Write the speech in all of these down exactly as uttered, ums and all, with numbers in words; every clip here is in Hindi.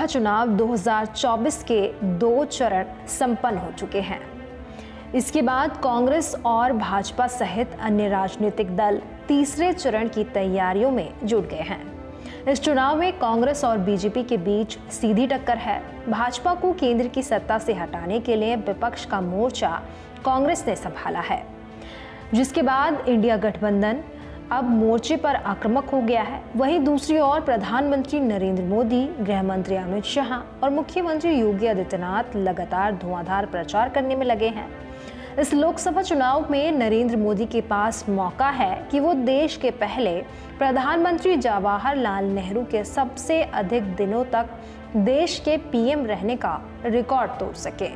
लोकसभा चुनाव दो हज़ार चौबीस के दो चरण संपन्न हो चुके हैं। इसके बाद कांग्रेस और भाजपा सहित अन्य राजनीतिक दल तीसरे चरण की तैयारियों में जुट गए हैं। इस चुनाव में कांग्रेस और बीजेपी के बीच सीधी टक्कर है। भाजपा को केंद्र की सत्ता से हटाने के लिए विपक्ष का मोर्चा कांग्रेस ने संभाला है, जिसके बाद इंडिया गठबंधन अब मोर्चे पर आक्रामक हो गया है। वहीं दूसरी ओर प्रधानमंत्री नरेंद्र मोदी, गृह मंत्री अमित शाह और मुख्यमंत्री योगी आदित्यनाथ लगातार धुआंधार प्रचार करने में लगे हैं। इस लोकसभा चुनाव में नरेंद्र मोदी के पास मौका है कि वो देश के पहले प्रधानमंत्री जवाहरलाल नेहरू के सबसे अधिक दिनों तक देश के पीएम रहने का रिकॉर्ड तोड़ सके।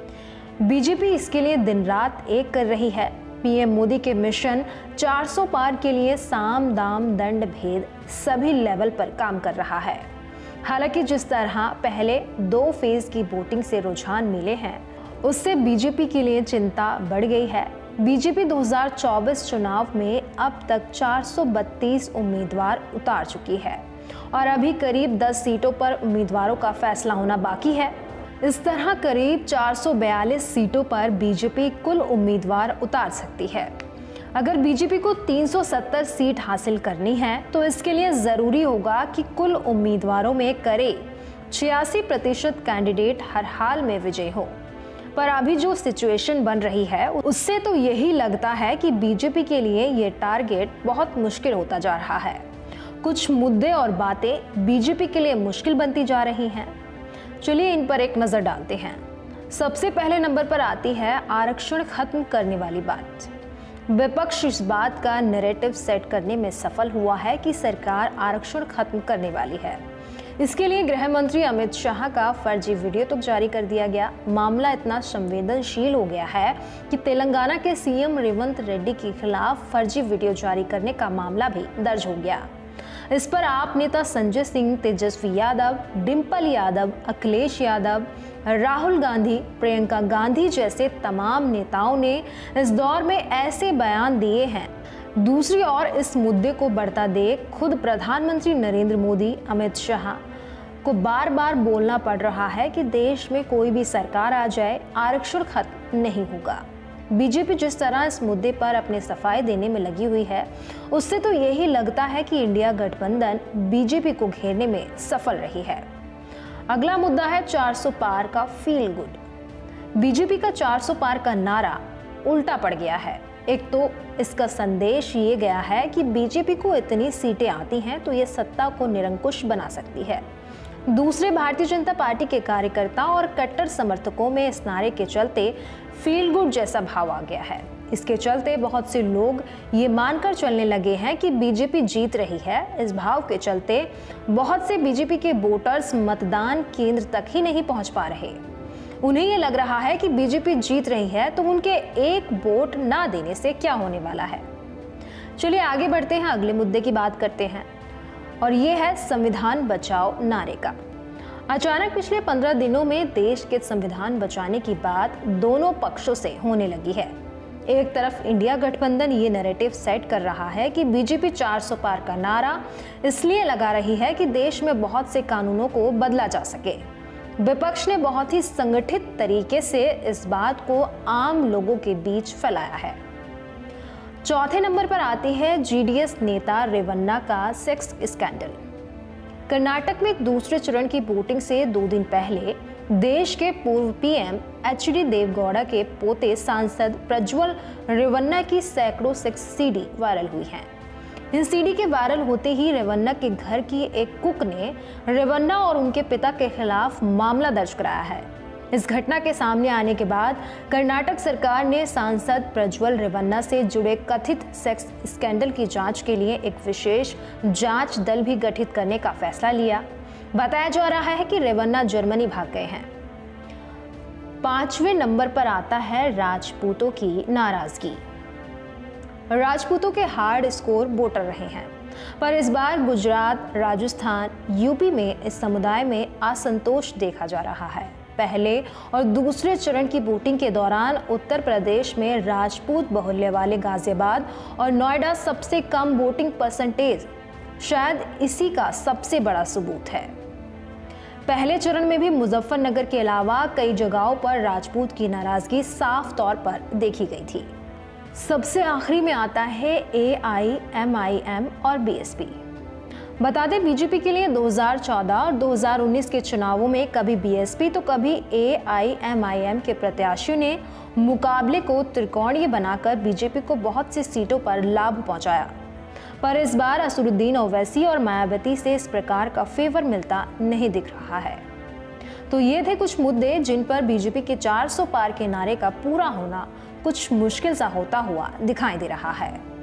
बीजेपी इसके लिए दिन रात एक कर रही है। पीएम मोदी के मिशन चार सौ पार के लिए साम दाम दंड भेद सभी लेवल पर काम कर रहा है। हालांकि जिस तरह पहले दो फेज की वोटिंग से रुझान मिले हैं, उससे बीजेपी के लिए चिंता बढ़ गई है। बीजेपी दो हज़ार चौबीस चुनाव में अब तक चार सौ बत्तीस उम्मीदवार उतार चुकी है और अभी करीब दस सीटों पर उम्मीदवारों का फैसला होना बाकी है। इस तरह करीब चार सौ बयालीस सीटों पर बीजेपी कुल उम्मीदवार उतार सकती है। अगर बीजेपी को तीन सौ सत्तर सीट हासिल करनी है तो इसके लिए जरूरी होगा कि कुल उम्मीदवारों में करीब छियासी प्रतिशत कैंडिडेट हर हाल में विजयी हो। पर अभी जो सिचुएशन बन रही है उससे तो यही लगता है कि बीजेपी के लिए ये टारगेट बहुत मुश्किल होता जा रहा है। कुछ मुद्दे और बातें बीजेपी के लिए मुश्किल बनती जा रही हैं। चलिए इन पर एक नजर डालते हैं। सबसे पहले नंबर पर आती है आरक्षण खत्म करने वाली बात। विपक्ष इस बात का नैरेटिव सेट करने में सफल हुआ है कि सरकार आरक्षण खत्म करने वाली है। इसके लिए गृह मंत्री अमित शाह का फर्जी वीडियो तो जारी कर दिया गया। मामला इतना संवेदनशील हो गया है कि तेलंगाना के सीएम रेवंत रेड्डी के खिलाफ फर्जी वीडियो जारी करने का मामला भी दर्ज हो गया। इस पर आप नेता संजय सिंह, तेजस्वी यादव, डिंपल यादव, अखिलेश यादव, राहुल गांधी, प्रियंका गांधी जैसे तमाम नेताओं ने इस दौर में ऐसे बयान दिए हैं। दूसरी ओर इस मुद्दे को बढ़ता देख खुद प्रधानमंत्री नरेंद्र मोदी, अमित शाह को बार बार बोलना पड़ रहा है कि देश में कोई भी सरकार आ जाए, आरक्षण खत्म नहीं होगा। बीजेपी जिस तरह इस मुद्दे पर अपने सफाई देने में लगी हुई है, उससे तो यही लगता है कि इंडिया गठबंधन बीजेपी को घेरने में सफल रही है। अगला मुद्दा है चार सौ पार का फील गुड। बीजेपी का चार सौ पार का नारा उल्टा पड़ गया है। एक तो इसका संदेश ये गया है कि बीजेपी को इतनी सीटें आती हैं तो ये सत्ता को निरंकुश बना सकती है। दूसरे, भारतीय जनता पार्टी के कार्यकर्ताओं और कट्टर समर्थकों में इस नारे के चलते फील गुड जैसा भाव आ गया है। इसके चलते बहुत से लोग ये मानकर चलने लगे हैं कि बीजेपी जीत रही है। इस भाव के चलते बहुत से बीजेपी के वोटर्स मतदान केंद्र तक ही नहीं पहुंच पा रहे। उन्हें ये लग रहा है कि बीजेपी जीत रही है तो उनके एक वोट ना देने से क्या होने वाला है। चलिए आगे बढ़ते हैं, अगले मुद्दे की बात करते हैं और ये है संविधान बचाओ नारे का। अचानक पिछले पंद्रह दिनों में देश के संविधान बचाने की बात दोनों पक्षों से होने लगी है। एक तरफ इंडिया गठबंधन ये नैरेटिव सेट कर रहा है कि बीजेपी चार सौ पार का नारा इसलिए लगा रही है कि देश में बहुत से कानूनों को बदला जा सके। विपक्ष ने बहुत ही संगठित तरीके से इस बात को आम लोगों के बीच फैलाया है। चौथे नंबर पर आती है जीडीएस नेता रेवन्ना का सेक्स स्कैंडल। कर्नाटक में दूसरे चरण की वोटिंग से दो दिन पहले देश के पूर्व पीएम एच डी देवगौड़ा के पोते सांसद प्रज्वल रेवन्ना की सैकड़ों सेक्स सीडी वायरल हुई हैं। इन सीडी के वायरल होते ही रेवन्ना के घर की एक कुक ने रेवन्ना और उनके पिता के खिलाफ मामला दर्ज कराया है। इस घटना के सामने आने के बाद कर्नाटक सरकार ने सांसद प्रज्वल रेवन्ना से जुड़े कथित सेक्स स्कैंडल की जांच के लिए एक विशेष जांच दल भी गठित करने का फैसला लिया। बताया जा रहा है कि रेवन्ना जर्मनी भाग गए हैं। पांचवें नंबर पर आता है राजपूतों की नाराजगी। राजपूतों के हार्ड स्कोर वोटर रहे हैं, पर इस बार गुजरात, राजस्थान, यूपी में इस समुदाय में असंतोष देखा जा रहा है। पहले और दूसरे चरण की वोटिंग के दौरान उत्तर प्रदेश में राजपूत बहुल्य वाले गाजियाबाद और नोएडा सबसे कम वोटिंग परसेंटेज शायद इसी का सबसे बड़ा सबूत है। पहले चरण में भी मुजफ्फरनगर के अलावा कई जगहों पर राजपूत की नाराजगी साफ तौर पर देखी गई थी। सबसे आखिरी में आता है A I M I M और बी एस पी। बता दें, बीजेपी के लिए दो हज़ार चौदह और दो हज़ार उन्नीस के चुनावों में कभी बी एस पी तो कभी ए आई एम आई एम के प्रत्याशियों ने मुकाबले को त्रिकोणीय बनाकर बीजेपी को बहुत सी सीटों पर लाभ पहुंचाया। पर इस बार असदुद्दीन ओवैसी और मायावती से इस प्रकार का फेवर मिलता नहीं दिख रहा है। तो ये थे कुछ मुद्दे जिन पर बीजेपी के चार सौ पार के नारे का पूरा होना कुछ मुश्किल सा होता हुआ दिखाई दे रहा है।